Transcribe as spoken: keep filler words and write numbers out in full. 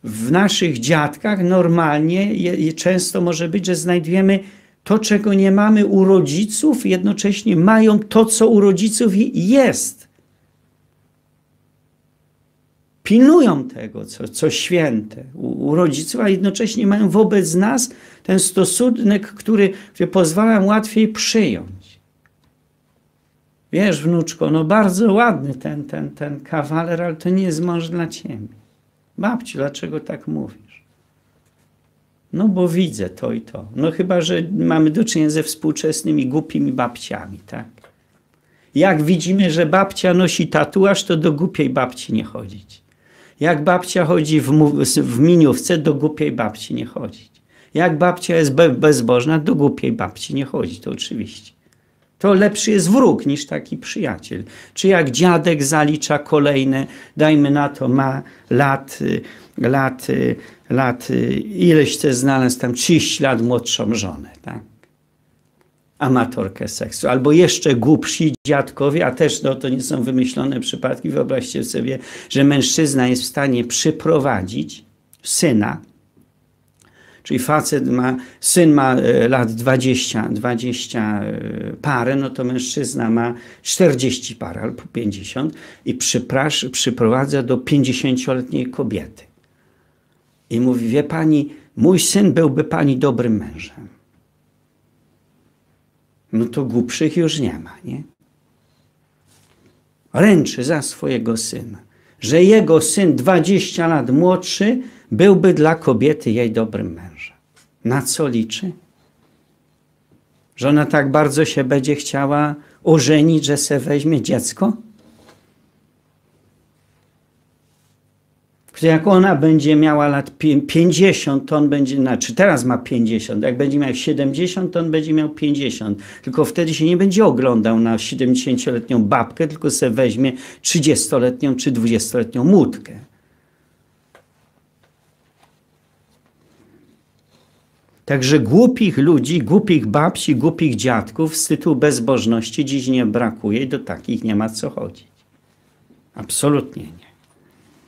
w naszych dziadkach normalnie je, je, często może być, że znajdujemy to, czego nie mamy u rodziców, jednocześnie mają to, co u rodziców jest. Pilnują tego, co, co święte u, u rodziców, a jednocześnie mają wobec nas ten stosunek, który, który pozwala łatwiej przyjąć. Wiesz, wnuczko, no bardzo ładny ten, ten, ten kawaler, ale to nie jest mąż dla ciebie. Babciu, dlaczego tak mówisz? No bo widzę to i to. No chyba, że mamy do czynienia ze współczesnymi głupimi babciami, tak? Jak widzimy, że babcia nosi tatuaż, to do głupiej babci nie chodzić. Jak babcia chodzi w, w miniówce, do głupiej babci nie chodzić. Jak babcia jest be, bezbożna, do głupiej babci nie chodzić, to oczywiście. To lepszy jest wróg niż taki przyjaciel. Czy jak dziadek zalicza kolejne, dajmy na to, ma lat, lat, lat ileś chce znaleźć tam trzydzieści lat młodszą żonę, tak? Amatorkę seksu. Albo jeszcze głupsi dziadkowie, a też no, to nie są wymyślone przypadki. Wyobraźcie sobie, że mężczyzna jest w stanie przyprowadzić syna, czyli facet ma, syn ma lat dwadzieścia, dwadzieścia parę, no to mężczyzna ma czterdzieści parę albo pięćdziesiąt i przyprasz, przyprowadza do pięćdziesięcioletniej kobiety. I mówi, wie pani, mój syn byłby pani dobrym mężem. No to głupszych już nie ma, nie? Ręczy za swojego syna, że jego syn dwadzieścia lat młodszy byłby dla kobiety jej dobrym mężem. Na co liczy? Że ona tak bardzo się będzie chciała ożenić, że se weźmie dziecko? Jak ona będzie miała lat pięćdziesiąt, to on będzie, znaczy teraz ma pięćdziesiąt, jak będzie miał siedemdziesiąt, to on będzie miał pięćdziesiąt. Tylko wtedy się nie będzie oglądał na siedemdziesięcioletnią babkę, tylko se weźmie trzydziestoletnią czy dwudziestoletnią młódkę. Także głupich ludzi, głupich babci, głupich dziadków z tytułu bezbożności dziś nie brakuje i do takich nie ma co chodzić. Absolutnie nie.